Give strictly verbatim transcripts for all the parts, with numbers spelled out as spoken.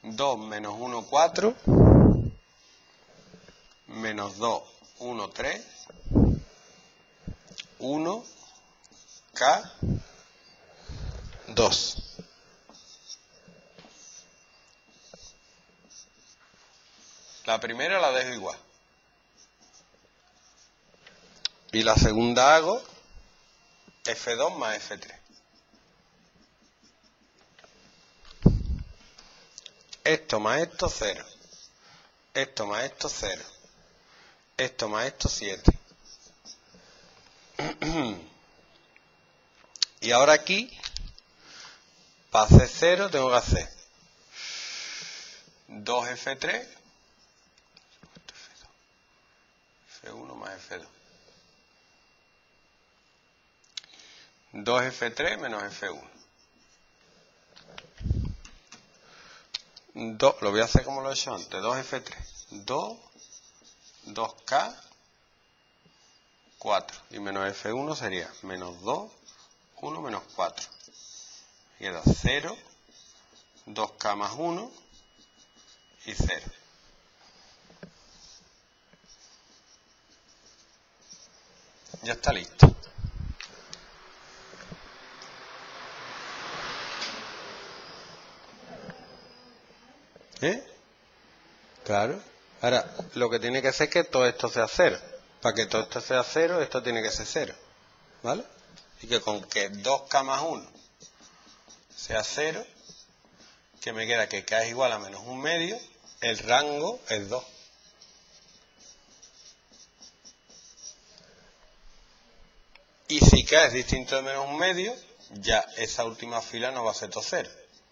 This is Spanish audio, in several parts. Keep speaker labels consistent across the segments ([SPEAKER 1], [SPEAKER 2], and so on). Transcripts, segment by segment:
[SPEAKER 1] dos menos uno, cuatro, menos dos, uno, tres, uno, K, dos. La primera la dejo igual. Y la segunda hago efe dos más efe tres. Esto más esto, cero. Esto más esto, cero. Esto más esto, siete. Y ahora aquí, para hacer cero, tengo que hacer dos efe tres, efe uno más efe dos. dos efe tres menos efe uno. dos, lo voy a hacer como lo he hecho antes. dos efe tres. dos, dos K, cuatro. Y menos efe uno sería menos dos, uno menos cuatro. Queda cero, dos K más uno y cero. Ya está listo. ¿Eh? Claro. Ahora, lo que tiene que hacer es que todo esto sea cero. Para que todo esto sea cero, esto tiene que ser cero. ¿Vale? Y que con que dos K más uno sea cero, que me queda que K es igual a menos un medio, el rango es dos. Y si K es distinto de menos un medio, ya esa última fila no va a ser todo cero.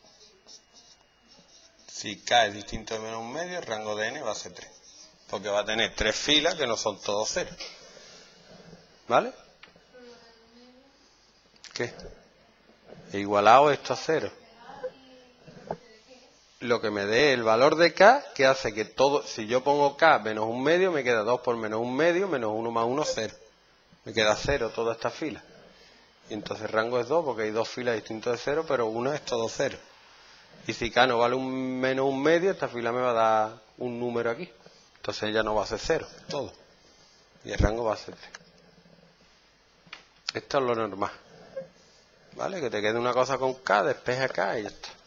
[SPEAKER 1] Si K es distinto de menos un medio, el rango de n va a ser tres. Porque va a tener tres filas que no son todos cero. ¿Vale? ¿Qué? He igualado esto a cero. Lo que me dé el valor de K, que hace que todo, si yo pongo K menos un medio, me queda dos por menos un medio, menos uno más uno, cero. Me queda cero toda esta fila. Y entonces el rango es dos, porque hay dos filas distintas de cero, pero una es todo cero. Y si K no vale un menos un medio, esta fila me va a dar un número aquí. Entonces ya no va a ser cero, todo. Y el rango va a ser tres. Esto es lo normal. ¿Vale? Que te quede una cosa con K, despeja K y ya está.